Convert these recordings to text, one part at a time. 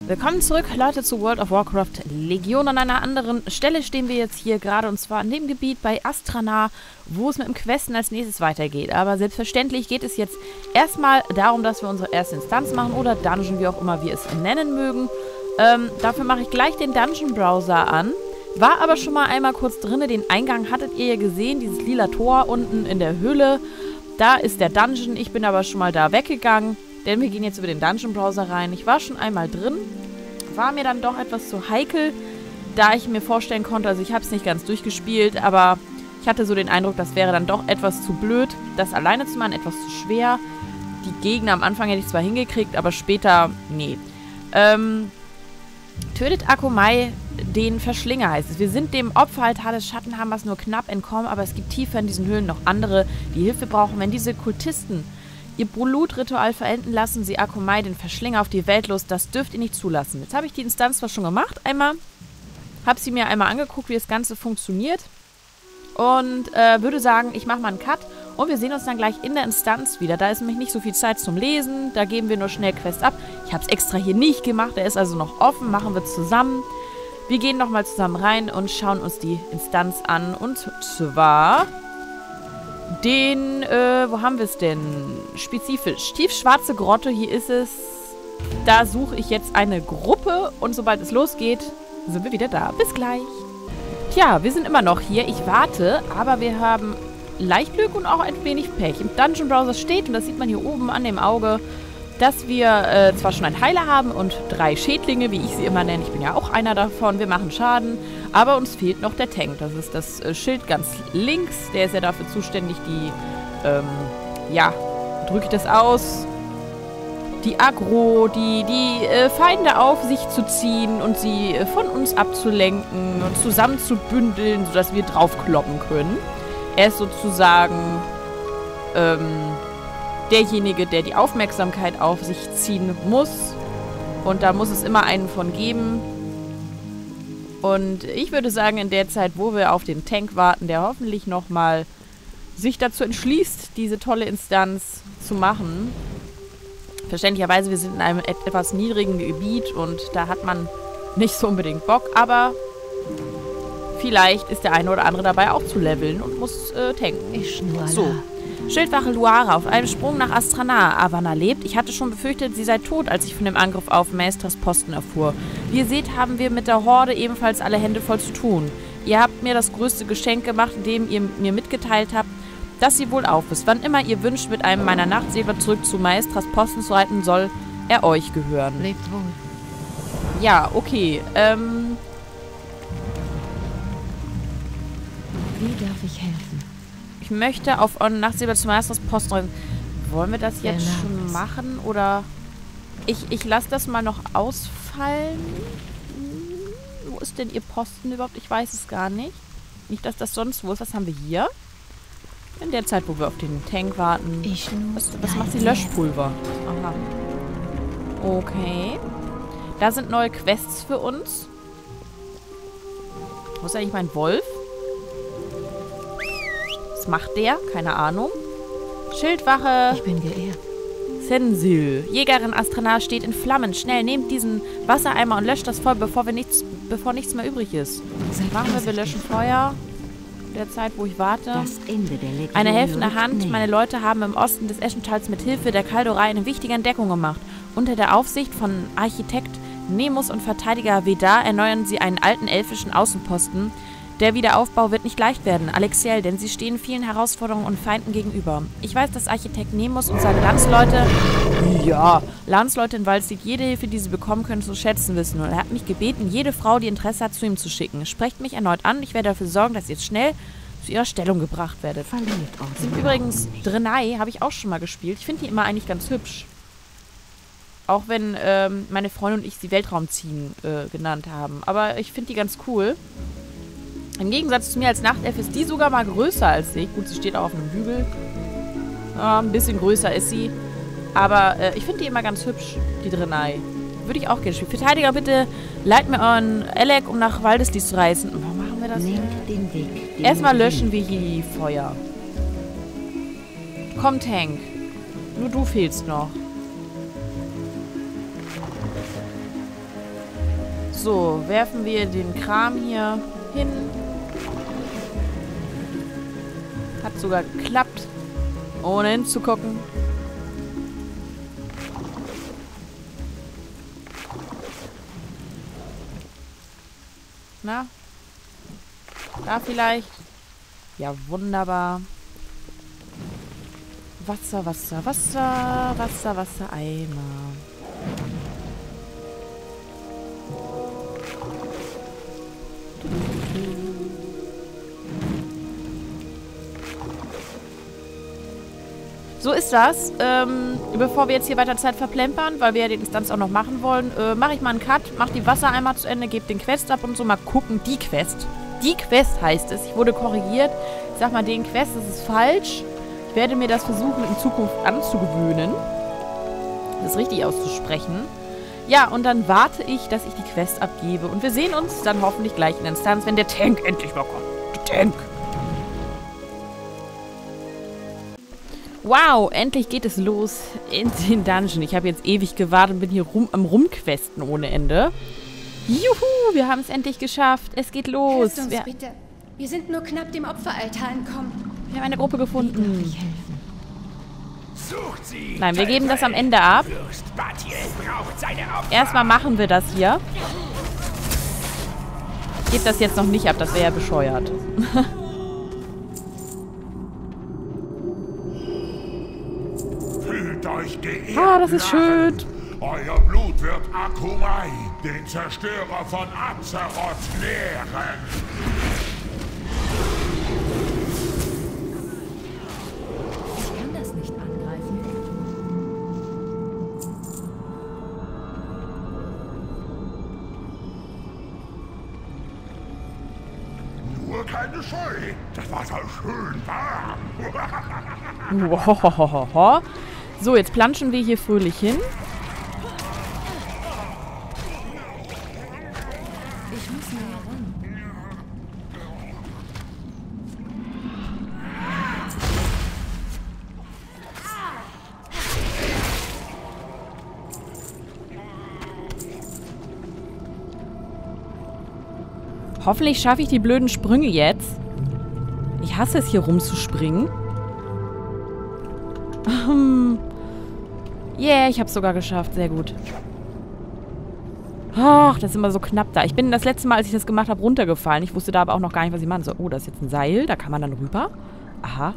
Willkommen zurück, Leute, zu World of Warcraft Legion. An einer anderen Stelle stehen wir jetzt hier gerade, und zwar in dem Gebiet bei Astrana, wo es mit dem Questen als nächstes weitergeht. Aber selbstverständlich geht es jetzt erstmal darum, dass wir unsere erste Instanz machen oder Dungeon, wie auch immer wir es nennen mögen. Dafür mache ich gleich den Dungeon Browser an. War aber schon mal einmal kurz drin. Den Eingang hattet ihr ja gesehen, dieses lila Tor unten in der Höhle. Da ist der Dungeon. Ich bin aber schon mal da weggegangen. Denn wir gehen jetzt über den Dungeon Browser rein. Ich war schon einmal drin. War mir dann doch etwas zu heikel, da ich mir vorstellen konnte, also ich habe es nicht ganz durchgespielt, aber ich hatte so den Eindruck, das wäre dann doch etwas zu blöd, das alleine zu machen, etwas zu schwer. Die Gegner am Anfang hätte ich zwar hingekriegt, aber später, nee. Tötet Akomai den Verschlinger, heißt es. Wir sind dem Opferaltar des Schattenhammers nur knapp entkommen, aber es gibt tiefer in diesen Höhlen noch andere, die Hilfe brauchen. Wenn diese Kultisten ihr Blutritual verenden, lassen sie Akomai, den Verschlinger, auf die Welt los. Das dürft ihr nicht zulassen. Jetzt habe ich die Instanz zwar schon gemacht, einmal. Habe sie mir einmal angeguckt, wie das Ganze funktioniert. Und würde sagen, ich mache mal einen Cut. Und wir sehen uns dann gleich in der Instanz wieder. Da ist nämlich nicht so viel Zeit zum Lesen. Da geben wir nur schnell Quest ab. Ich habe es extra hier nicht gemacht. Der ist also noch offen. Machen wir zusammen. Wir gehen nochmal zusammen rein und schauen uns die Instanz an. Und zwar den, wo haben wir es denn? Spezifisch. Tiefschwarze Grotte, hier ist es. Da suche ich jetzt eine Gruppe und sobald es losgeht, sind wir wieder da. Bis gleich. Tja, wir sind immer noch hier. Ich warte, aber wir haben leicht Glück und auch ein wenig Pech. Im Dungeon Browser steht, und das sieht man hier oben an dem Auge, dass wir zwar schon einen Heiler haben und 3 Schädlinge, wie ich sie immer nenne. Ich bin ja auch einer davon. Wir machen Schaden. Aber uns fehlt noch der Tank. Das ist das Schild ganz links. Der ist ja dafür zuständig, die, ja, drücke ich das aus, die Aggro, die Feinde auf sich zu ziehen und sie von uns abzulenken und zusammenzubündeln, sodass wir draufkloppen können. Er ist sozusagen, derjenige, der die Aufmerksamkeit auf sich ziehen muss. Und da muss es immer einen von geben. Und ich würde sagen, in der Zeit, wo wir auf den Tank warten, der hoffentlich nochmal sich dazu entschließt, diese tolle Instanz zu machen. Verständlicherweise, wir sind in einem etwas niedrigen Gebiet und da hat man nicht so unbedingt Bock. Aber vielleicht ist der eine oder andere dabei auch zu leveln und muss tanken. So. Schildwache Luara auf einem Sprung nach Astrana. Avanna lebt. Ich hatte schon befürchtet, sie sei tot, als ich von dem Angriff auf Maestras Posten erfuhr. Wie ihr seht, haben wir mit der Horde ebenfalls alle Hände voll zu tun. Ihr habt mir das größte Geschenk gemacht, indem ihr mir mitgeteilt habt, dass sie wohl auf ist. Wann immer ihr wünscht, mit einem meiner Nachtsegler zurück zu Maestras Posten zu reiten, soll er euch gehören. Lebt wohl. Ja, okay. Wie darf ich helfen? Ich möchte auf Nachtsegler zu Maestras Posten reiten. Wollen wir das jetzt schon machen? Oder ich lasse das mal noch ausfallen. Wo ist denn ihr Posten überhaupt? Ich weiß es gar nicht. Nicht, dass das sonst wo ist. Was haben wir hier? In der Zeit, wo wir auf den Tank warten. Was macht sie? Löschpulver. Aha. Okay. Da sind neue Quests für uns. Wo ist eigentlich mein Wolf? Was macht der? Keine Ahnung. Schildwache. Ich bin geehrt. Sensil. Jägerin Astrana steht in Flammen. Schnell, nehmt diesen Wassereimer und löscht das Feuer, bevor nichts mehr übrig ist. Machen wir löschen Feuer. Der Zeit, wo ich warte. Das Ende der Legion. Eine helfende Hand. Meine Leute haben im Osten des Eschentals mit Hilfe der Kaldorei eine wichtige Entdeckung gemacht. Unter der Aufsicht von Architekt Nemus und Verteidiger Vedar erneuern sie einen alten elfischen Außenposten. Der Wiederaufbau wird nicht leicht werden, Alexiel, denn sie stehen vielen Herausforderungen und Feinden gegenüber. Ich weiß, dass Architekt Nemus und seine Landsleute in Waldstedt jede Hilfe, die sie bekommen können, zu schätzen wissen. Und er hat mich gebeten, jede Frau, die Interesse hat, zu ihm zu schicken. Sprecht mich erneut an, ich werde dafür sorgen, dass ihr jetzt schnell zu ihrer Stellung gebracht werdet. Sind übrigens Draenei, habe ich auch schon mal gespielt. Ich finde die immer eigentlich ganz hübsch. Auch wenn meine Freundin und ich sie Weltraumziehen genannt haben. Aber ich finde die ganz cool. Im Gegensatz zu mir als Nachtelf ist die sogar mal größer als ich. Gut, sie steht auch auf einem Hügel. Ja, ein bisschen größer ist sie. Aber ich finde die immer ganz hübsch, die Draenei. Würde ich auch gerne spielen. Verteidiger, bitte leitet mir euren Elec, um nach Waldeslied zu reisen. Warum machen wir das? Den Weg, Erstmal löschen wir hier die Feuer. Komm, Tank. Nur du fehlst noch. So, werfen wir den Kram hier hin. Hat sogar geklappt. Ohne hinzugucken. Na? Da vielleicht? Ja, wunderbar. Wasser, Wasser, Wasser, Wasser, Wasser, Eimer. So ist das. Bevor wir jetzt hier weiter Zeit verplempern, weil wir ja die Instanz auch noch machen wollen, mache ich mal einen Cut, mache die Wassereimer zu Ende, gebe den Quest ab und so. Mal gucken. Die Quest. Die Quest heißt es. Ich wurde korrigiert. Ich sag mal, den Quest, das ist falsch. Ich werde mir das versuchen, in Zukunft anzugewöhnen. Das richtig auszusprechen. Ja, und dann warte ich, dass ich die Quest abgebe. Und wir sehen uns dann hoffentlich gleich in der Instanz, wenn der Tank endlich mal kommt. Der Tank. Wow, endlich geht es los in den Dungeon. Ich habe jetzt ewig gewartet und bin hier am Rumquesten ohne Ende. Juhu, wir haben es endlich geschafft. Es geht los. Helft uns bitte. Wir sind nur knapp dem Opferaltar entkommen. Wir haben eine Gruppe gefunden. Ich helfen. Sucht sie! Nein, wir geben das am Ende ab. Fürst Batiel braucht seine Opfer. Erstmal machen wir das hier. Ich gebe das jetzt noch nicht ab, das wäre ja bescheuert. Fühlt euch geehrt. Ah, das ist schön. Euer Blut wird Akumai, den Zerstörer von Azeroth, nähren. Ich kann das nicht angreifen. Nur keine Scheu. Das Wasser schön warm. Wohohoho. So, jetzt planschen wir hier fröhlich hin. Ich muss näher ran. Hoffentlich schaffe ich die blöden Sprünge jetzt. Ich hasse es, hier rumzuspringen. Yeah, ich habe es sogar geschafft. Sehr gut. Ach, das ist immer so knapp da. Ich bin das letzte Mal, als ich das gemacht habe, runtergefallen. Ich wusste da aber auch noch gar nicht, was ich machen soll. Oh, da ist jetzt ein Seil. Da kann man dann rüber. Aha.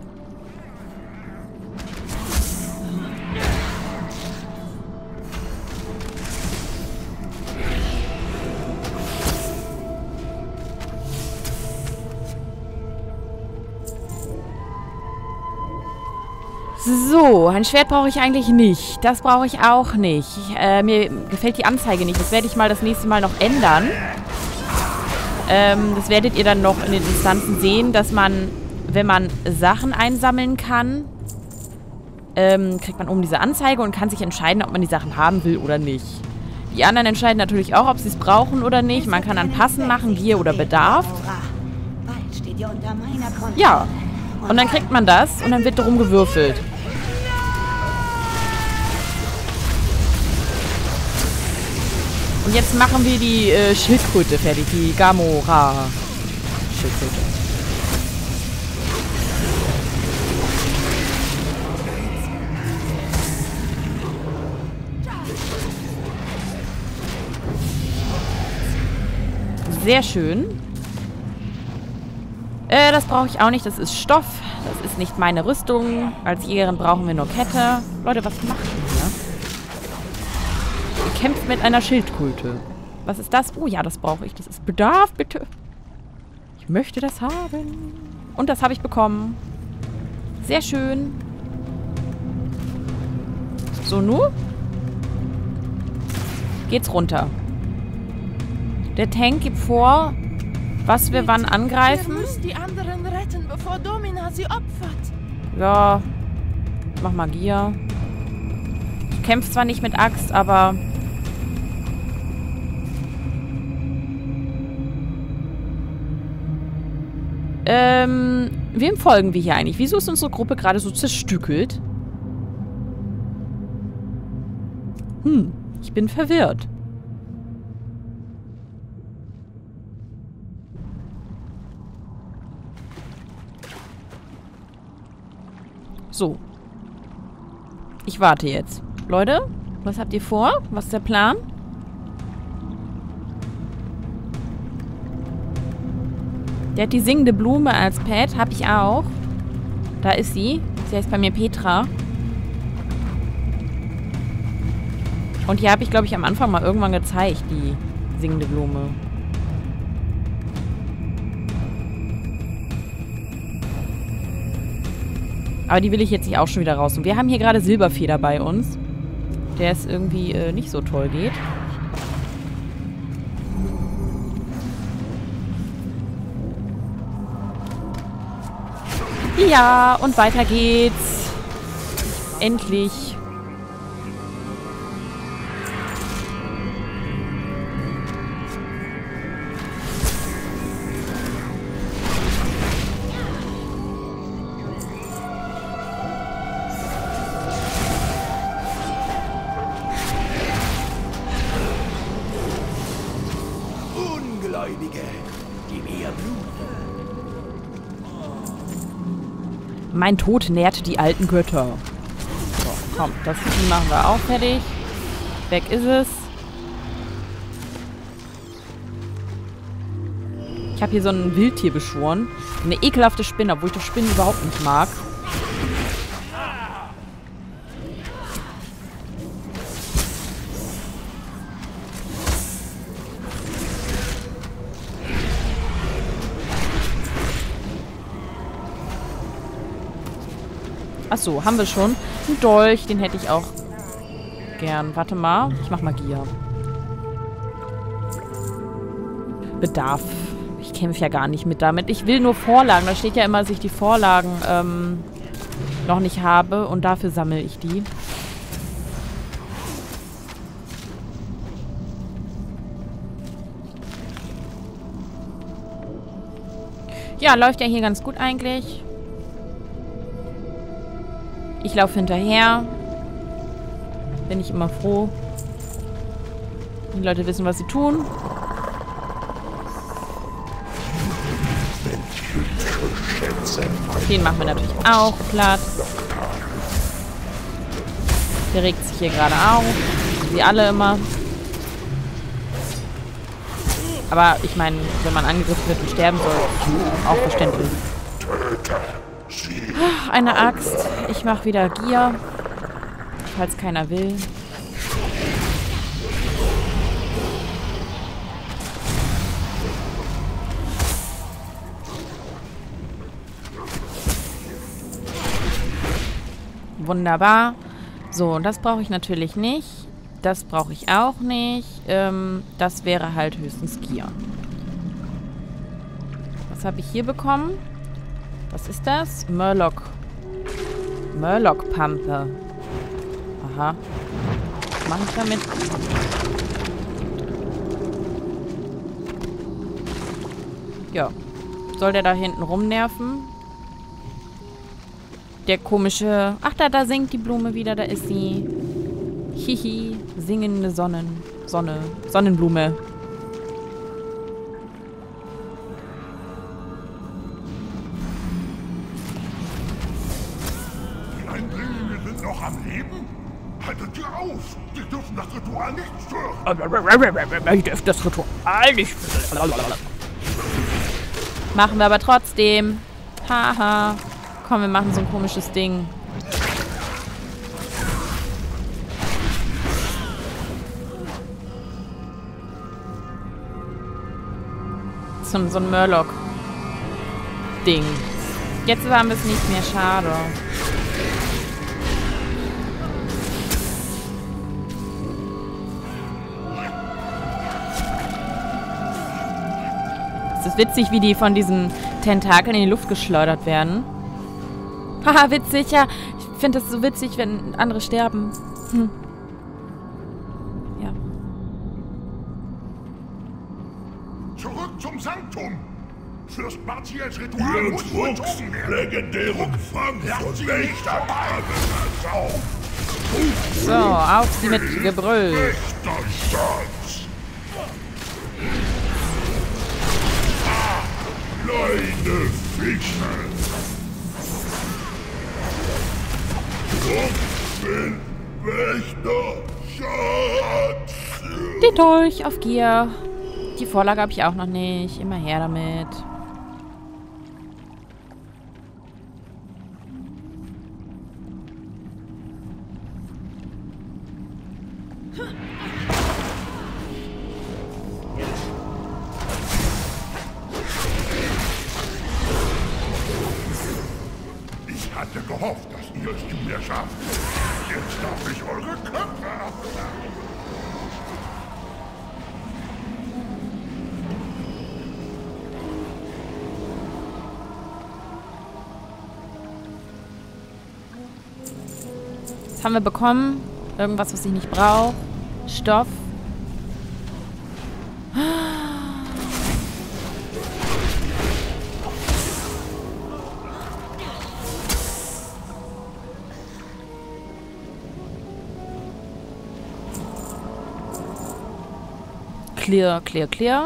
So, ein Schwert brauche ich eigentlich nicht. Das brauche ich auch nicht. Mir gefällt die Anzeige nicht. Das werde ich mal das nächste Mal noch ändern. Das werdet ihr dann noch in den Instanzen sehen, dass man, wenn man Sachen einsammeln kann, kriegt man oben diese Anzeige und kann sich entscheiden, ob man die Sachen haben will oder nicht. Die anderen entscheiden natürlich auch, ob sie es brauchen oder nicht. Man kann dann Passen machen, Gier oder Bedarf. Bald steht ihr unter meiner Kontrolle. Ja, und dann kriegt man das und dann wird darum gewürfelt. Und jetzt machen wir die Schildkröte fertig, die Gamora-Schildkröte. Sehr schön. Das brauche ich auch nicht, das ist Stoff. Das ist nicht meine Rüstung. Als Jägerin brauchen wir nur Kette. Leute, was macht ihr hier? Ihr kämpft mit einer Schildkröte. Was ist das? Oh ja, das brauche ich. Das ist Bedarf, bitte. Ich möchte das haben. Und das habe ich bekommen. Sehr schön. So, nun geht's runter. Der Tank gibt vor, was wir wann angreifen. Ihr müsst die anderen retten, bevor Domina sie opfert. Ja, ich mach Magie. Ich kämpfe zwar nicht mit Axt, aber... wem folgen wir hier eigentlich? Wieso ist unsere Gruppe gerade so zerstückelt? Ich bin verwirrt. So. Ich warte jetzt. Leute, was habt ihr vor? Was ist der Plan? Der hat die singende Blume als Pet. Hab ich auch. Da ist sie. Sie heißt bei mir Petra. Und die habe ich, glaube ich, am Anfang mal irgendwann gezeigt, die singende Blume. Aber die will ich jetzt nicht auch schon wieder raus. Und wir haben hier gerade Silberfeder bei uns. Der es irgendwie nicht so toll geht. Ja, und weiter geht's. Endlich. Ungläubige, die mir Blut. Mein Tod nährt die alten Götter. So, komm, das Vieh machen wir auch fertig. Weg ist es. Ich habe hier so ein Wildtier beschworen. Eine ekelhafte Spinne, obwohl ich das Spinnen überhaupt nicht mag. Achso, haben wir schon. Ein Dolch, den hätte ich auch gern. Warte mal, ich mach Magie. Bedarf. Ich kämpfe ja gar nicht mit damit. Ich will nur Vorlagen. Da steht ja immer, dass ich die Vorlagen noch nicht habe. Und dafür sammle ich die. Ja, läuft ja hier ganz gut eigentlich. Ich laufe hinterher. Bin ich immer froh. Die Leute wissen, was sie tun. Den machen wir natürlich auch platt. Der regt sich hier gerade auf. Wie alle immer. Aber ich meine, wenn man angegriffen wird und sterben soll, auch verständlich. Eine Axt. Ich mache wieder Gier. Falls keiner will. Wunderbar. So, und das brauche ich natürlich nicht. Das brauche ich auch nicht. Das wäre halt höchstens Gier. Was habe ich hier bekommen? Was ist das? Murloc. Murloc-Pampe. Aha. Was mache ich damit? Ja. Soll der da hinten rumnerven? Der komische... Ach, da singt die Blume wieder. Da ist sie. Hihi. Singende Sonnenblume. Noch am Leben? Haltet ihr auf! Sie dürfen das Ritual nicht stören! Ich dürfte das Ritual nicht. Machen wir aber trotzdem. Haha. Komm, wir machen so ein komisches Ding. So ein Murloc-Ding. Jetzt haben wir es nicht mehr. Schade. Es ist witzig, wie die von diesen Tentakeln in die Luft geschleudert werden. Haha, witzig, ja. Ich finde das so witzig, wenn andere sterben. Ja. Zurück zum Sanktum! Fürst Martials Ritual muss vollzogen werden! Legendären Fang von sie nicht dabei! So, auf sie mit Gebrüll. Echter Schatz! Kleine Fische! Den Dolch auf Gier. Die Vorlage habe ich auch noch nicht. Immer her damit. Ich hatte gehofft, dass ihr es zu mir schafft. Jetzt darf ich eure Köpfe abschlagen. Was haben wir bekommen? Irgendwas, was ich nicht brauche. Stoff. Clear, clear, clear.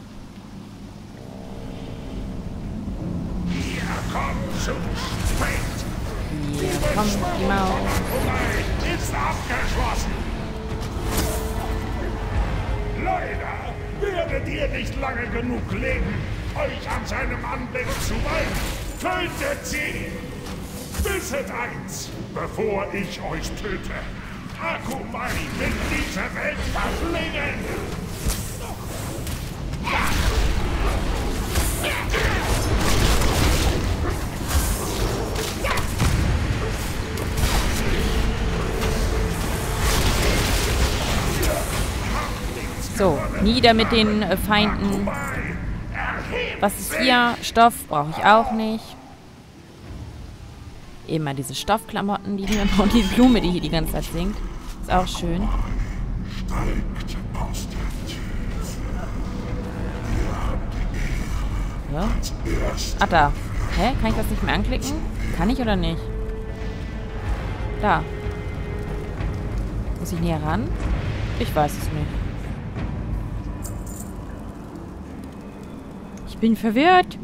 Ihr kommt zu spät. Hier kommt die Maus. Ist abgeschlossen. Leider werdet ihr nicht lange genug leben, euch an seinem Anblick zu weiden. Tötet sie! Wisset eins, bevor ich euch töte. Akumai wird diese Welt verschlingen! So, nieder mit den Feinden. Was ist hier? Stoff brauche ich auch nicht. Immer diese Stoffklamotten, die hier und die Blume, die hier die ganze Zeit singt. Ist auch schön. Ja. Ach, da. Hä? Kann ich das nicht mehr anklicken? Kann ich oder nicht? Da. Muss ich näher ran? Ich weiß es nicht. Ich bin verwirrt.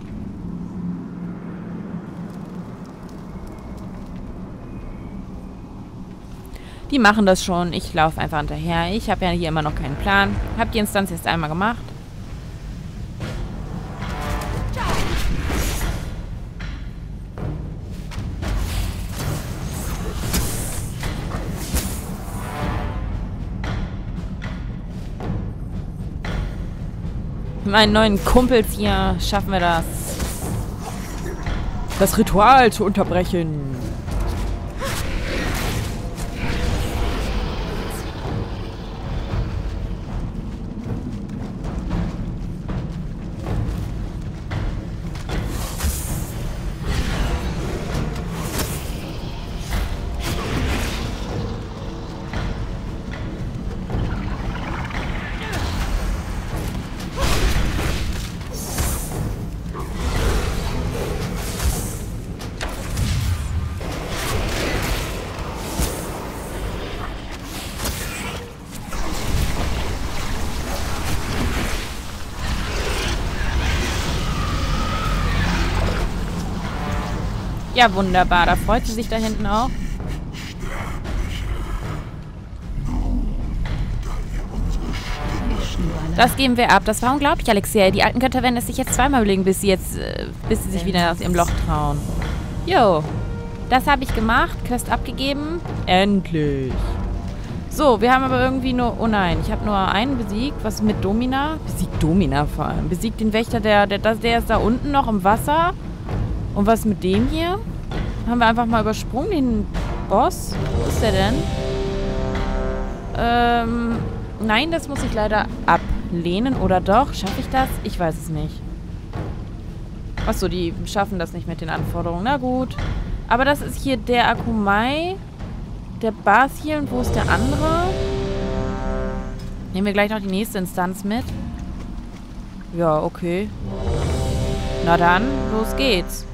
Die machen das schon. Ich laufe einfach hinterher. Ich habe ja hier immer noch keinen Plan. Habe die Instanz jetzt einmal gemacht. Mit meinen neuen Kumpels hier schaffen wir das. Das Ritual zu unterbrechen. Ja, wunderbar. Da freut sie sich da hinten auch. Das geben wir ab. Das war unglaublich, Alexia. Die alten Götter werden es sich jetzt zweimal überlegen, bis sie sich wieder aus ihrem Loch trauen. Jo. Das habe ich gemacht. Quest abgegeben. Endlich. So, wir haben aber irgendwie nur... Oh nein, ich habe nur einen besiegt. Was ist mit Domina? Besiegt Domina vor allem. Besiegt den Wächter, der ist da unten noch im Wasser. Und was mit dem hier? Haben wir einfach mal übersprungen, den Boss. Wo ist der denn? Nein, das muss ich leider ablehnen. Oder doch? Schaffe ich das? Ich weiß es nicht. Achso, die schaffen das nicht mit den Anforderungen. Na gut. Aber das ist hier der Akumai. Der Basil. Und wo ist der andere? Nehmen wir gleich noch die nächste Instanz mit. Ja, okay. Na dann, los geht's.